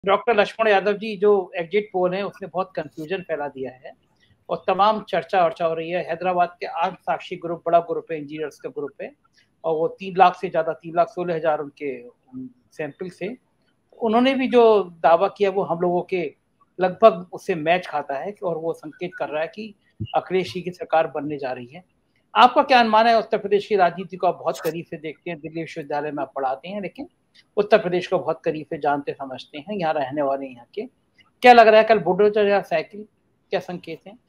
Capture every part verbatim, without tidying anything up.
Doctor Lakshman Yadav ji, जो exit poll है उसने बहुत कंफ्यूजन फैला दिया है और तमाम चर्चा वर्चा हो रही है। हैदराबाद के आठ साक्षी ग्रुप बड़ा ग्रुप है, इंजीनियर्स का ग्रुप है, और वो तीन लाख से ज्यादा तीन लाख सोलह हजार उनके सैंपल से उन्होंने भी जो दावा किया वो हम लोगों के लगभग उससे मैच खाता है और वो संकेत कर रहा है कि अखिलेश जी की सरकार बनने जा रही है। आपका क्या अनुमान है? उत्तर प्रदेश की राजनीति को आप बहुत करीब से देखते हैं, दिल्ली विश्वविद्यालय में आप पढ़ाते हैं, लेकिन उत्तर प्रदेश को बहुत करीब से जानते समझते हैं, यहाँ रहने वाले यहाँ के। क्या लग रहा है, कल बुलडोजर या साइकिल, क्या संकेत है?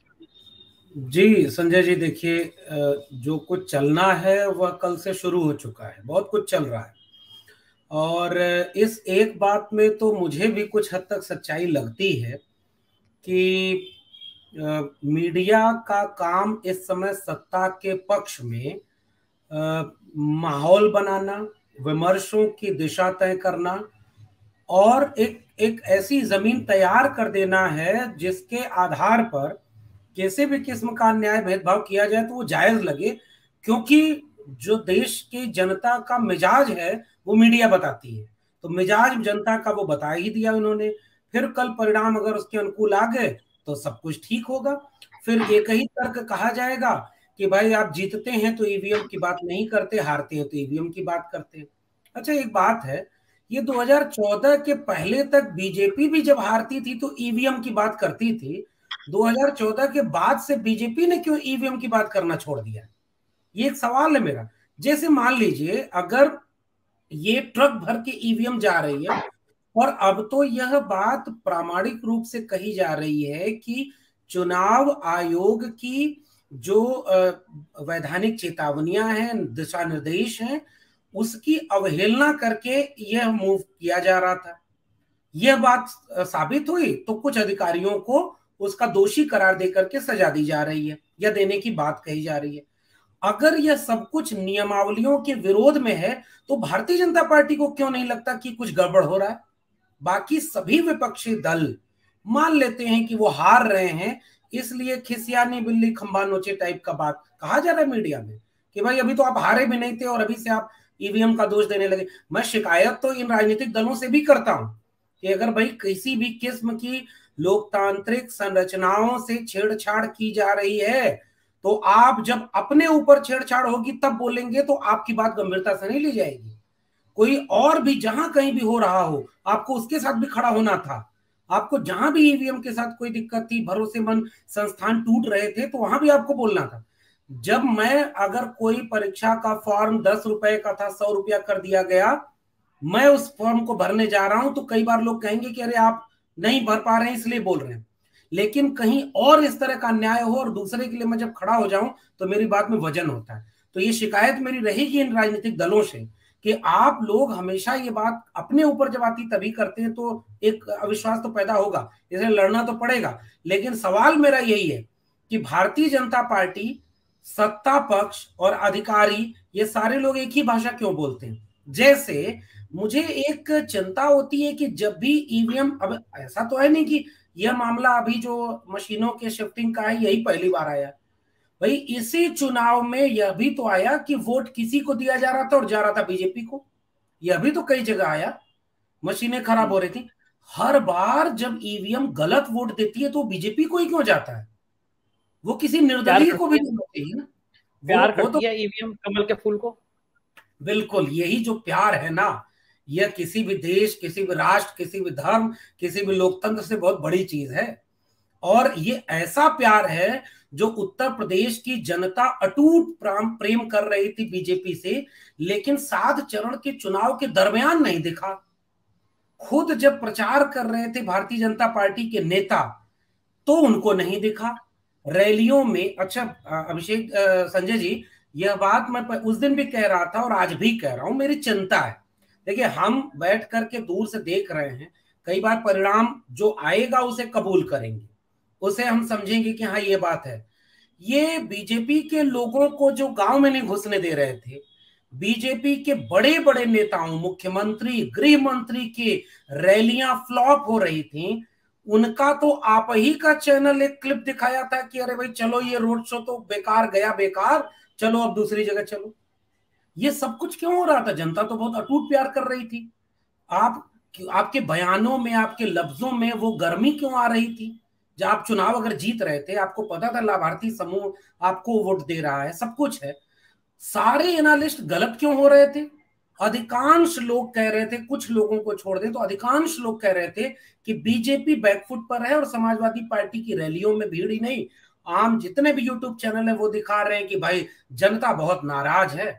जी संजय जी, देखिए, जो कुछ चलना है वह कल से शुरू हो चुका है, बहुत कुछ चल रहा है। और इस एक बात में तो मुझे भी कुछ हद तक सच्चाई लगती है कि मीडिया का काम इस समय सत्ता के पक्ष में माहौल बनाना, विमर्शों की दिशा तय करना और एक एक ऐसी जमीन तैयार कर देना है जिसके आधार पर किसी भी किस्म का न्याय भेदभाव किया जाए तो वो जायज लगे, क्योंकि जो देश की जनता का मिजाज है वो मीडिया बताती है। तो मिजाज जनता का वो बता ही दिया उन्होंने। फिर कल परिणाम अगर उसके अनुकूल आ गए तो सब कुछ ठीक होगा। फिर एक ही तर्क कहा जाएगा कि भाई आप जीतते हैं तो ईवीएम की बात नहीं करते, हारते हैं तो ईवीएम की बात करते हैं। अच्छा, एक बात है, ये दो हज़ार चौदह के पहले तक बीजेपी भी जब हारती थी तो ईवीएम की बात करती थी। दो हज़ार चौदह के बाद से बीजेपी ने क्यों ईवीएम की बात करना छोड़ दिया? ये एक सवाल है मेरा। जैसे मान लीजिए अगर ये ट्रक भर के ईवीएम जा रही है और अब तो यह बात प्रामाणिक रूप से कही जा रही है कि चुनाव आयोग की जो वैधानिक चेतावनियां हैं, दिशा निर्देश हैं, उसकी अवहेलना करके यह मूव किया जा रहा था। यह बात साबित हुई तो कुछ अधिकारियों को उसका दोषी करार देकर के सजा दी जा रही है या देने की बात कही जा रही है। अगर यह सब कुछ नियमावलियों के विरोध में है तो भारतीय जनता पार्टी को क्यों नहीं लगता कि कुछ गड़बड़ हो रहा है? बाकी सभी विपक्षी दल मान लेते हैं कि वो हार रहे हैं, इसलिए खिसियानी बिल्ली खंबा नोचे टाइप का बात कहा जा रहा है मीडिया में कि भाई अभी तो आप हारे भी नहीं थे और अभी से आप ईवीएम का दोष देने लगे। मैं शिकायत तो इन राजनीतिक दलों से भी करता हूं कि अगर भाई किसी भी किस्म की लोकतांत्रिक संरचनाओं से छेड़छाड़ की जा रही है तो आप जब अपने ऊपर छेड़छाड़ होगी तब बोलेंगे तो आपकी बात गंभीरता से नहीं ली जाएगी। कोई और भी जहां कहीं भी हो रहा हो आपको उसके साथ भी खड़ा होना था। आपको जहां भी ईवीएम के साथ कोई दिक्कत थी, भरोसेमंद संस्थान टूट रहे थे, तो वहां भी आपको बोलना था। जब मैं अगर कोई परीक्षा का फॉर्म दस रुपए का था, सौ रुपया कर दिया गया, मैं उस फॉर्म को भरने जा रहा हूं तो कई बार लोग कहेंगे कि अरे आप नहीं भर पा रहे हैं इसलिए बोल रहे हैं। लेकिन कहीं और इस तरह का अन्याय हो और दूसरे के लिए मैं जब खड़ा हो जाऊं तो मेरी बात में वजन होता है। तो ये शिकायत मेरी रहेगी इन राजनीतिक दलों से कि आप लोग हमेशा ये बात अपने ऊपर जब आती तभी करते हैं, तो एक अविश्वास तो पैदा होगा, इसलिए लड़ना तो पड़ेगा। लेकिन सवाल मेरा यही है कि भारतीय जनता पार्टी, सत्ता पक्ष और अधिकारी, ये सारे लोग एक ही भाषा क्यों बोलते हैं? जैसे मुझे एक चिंता होती है कि जब भी ईवीएम, अब ऐसा तो है नहीं कि यह मामला अभी जो मशीनों के शिफ्टिंग का है यही पहली बार आया भाई। इसी चुनाव में यह भी तो आया कि वोट किसी को दिया जा रहा था और जा रहा था बीजेपी को। यह भी तो कई जगह आया, मशीनें खराब हो रही थी। हर बार जब ईवीएम गलत वोट देती है तो बीजेपी को ही क्यों जाता है? वो किसी निर्दलीय को भी नहीं चाहिए ना। वो प्यार वो तो करती है ईवीएम कमल के फूल को। बिल्कुल यही जो प्यार है ना, यह किसी भी देश, किसी भी राष्ट्र, किसी भी धर्म, किसी भी लोकतंत्र से बहुत बड़ी चीज है। और ये ऐसा प्यार है जो उत्तर प्रदेश की जनता अटूट प्रेम कर रही थी बीजेपी से, लेकिन सात चरण के चुनाव के दरमियान नहीं दिखा। खुद जब प्रचार कर रहे थे भारतीय जनता पार्टी के नेता तो उनको नहीं दिखा रैलियों में। अच्छा अभिषेक, संजय जी, यह बात मैं उस दिन भी कह रहा था और आज भी कह रहा हूं, मेरी चिंता है। देखिए, हम बैठ करके दूर से देख रहे हैं, कई बार परिणाम जो आएगा उसे कबूल करेंगे, उसे हम समझेंगे कि हाँ ये बात है। ये बीजेपी के लोगों को जो गांव में नहीं घुसने दे रहे थे, बीजेपी के बड़े बड़े नेताओं, मुख्यमंत्री, गृह मंत्री की रैलियां फ्लॉप हो रही थी, उनका तो आप ही का चैनल एक क्लिप दिखाया था कि अरे भाई चलो ये रोड शो तो बेकार गया, बेकार, चलो अब दूसरी जगह चलो। ये सब कुछ क्यों हो रहा था? जनता तो बहुत अटूट प्यार कर रही थी। आप कि आपके बयानों में, आपके लफ्जों में वो गर्मी क्यों आ रही थी? जब आप चुनाव अगर जीत रहे थे, आपको पता था लाभार्थी समूह आपको वोट दे रहा है, सब कुछ है, सारे एनालिस्ट गलत क्यों हो रहे थे? अधिकांश लोग कह रहे थे, कुछ लोगों को छोड़ दें तो अधिकांश लोग कह रहे थे कि बीजेपी बैकफुट पर है और समाजवादी पार्टी की रैलियों में भीड़ ही नहीं, आम जितने भी यूट्यूब चैनल है वो दिखा रहे हैं कि भाई जनता बहुत नाराज है।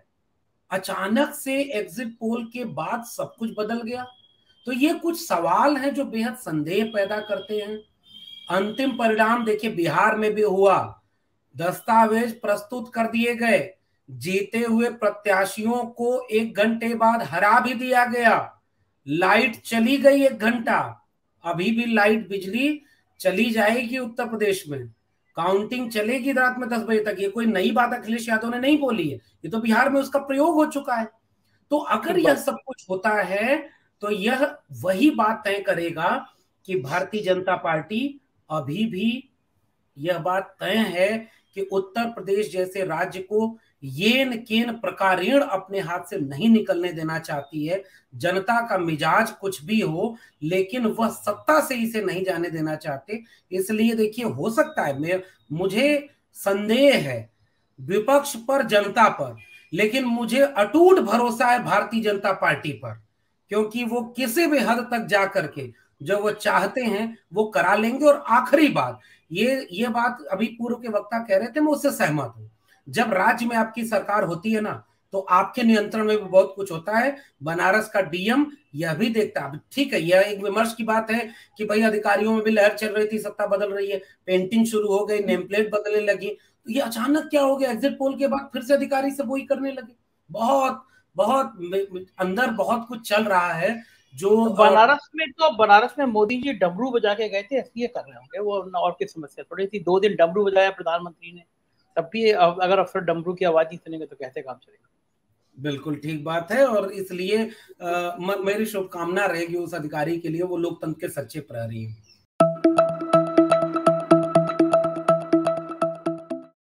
अचानक से एग्जिट पोल के बाद सब कुछ बदल गया। तो ये कुछ सवाल हैं जो बेहद संदेह पैदा करते हैं। अंतिम परिणाम देखिए बिहार में भी हुआ, दस्तावेज प्रस्तुत कर दिए गए, जीते हुए प्रत्याशियों को एक घंटे बाद हरा भी दिया गया, लाइट चली गई एक घंटा, अभी भी लाइट बिजली चली जाएगी उत्तर प्रदेश में, काउंटिंग चलेगी रात में दस बजे तक। ये कोई नई बात अखिलेश यादव ने नहीं बोली है, ये तो बिहार में उसका प्रयोग हो चुका है। तो अगर यह सब कुछ होता है तो यह वही बात तय करेगा कि भारतीय जनता पार्टी अभी भी, यह बात तय है कि उत्तर प्रदेश जैसे राज्य को येन केन प्रकारेण अपने हाथ से नहीं निकलने देना चाहती है। जनता का मिजाज कुछ भी हो, लेकिन वह सत्ता से इसे नहीं जाने देना चाहते। इसलिए देखिए, हो सकता है, मैं मुझे संदेह है विपक्ष पर, जनता पर, लेकिन मुझे अटूट भरोसा है भारतीय जनता पार्टी पर, क्योंकि वो किसी भी हद तक जा करके जो वो चाहते हैं वो करा लेंगे। और आखिरी बात, ये ये बात अभी पूर्व के वक्ता कह रहे थे, मैं उससे सहमत हूं। जब राज्य में आपकी सरकार होती है ना, तो आपके नियंत्रण में भी बहुत कुछ होता है। बनारस का डीएम यह भी देखता है। ठीक है, यह एक विमर्श की बात है कि भाई अधिकारियों में भी लहर चल रही थी, सत्ता बदल रही है, पेंटिंग शुरू हो गई, नेम प्लेट बदलने लगी, तो ये अचानक क्या हो गया? एग्जिट पोल के बाद फिर से अधिकारी सब वही करने लगे। बहुत बहुत अंदर बहुत कुछ चल रहा है। जो तो बनारस में तो बनारस में मोदी जी डमरू बजा के गए थे, इसलिए कर रहे होंगे वो, और की समस्या थोड़ी थी। दो दिन डमरू बजाया प्रधानमंत्री ने, तब भी अगर अफसर डमरू की आवाज नहीं सुनेंगे तो कैसे काम चलेगा? बिल्कुल ठीक बात है। और इसलिए आ, मेरी शुभकामना रहेगी उस अधिकारी के लिए, वो लोकतंत्र के सच्चे प्रहरी हैं।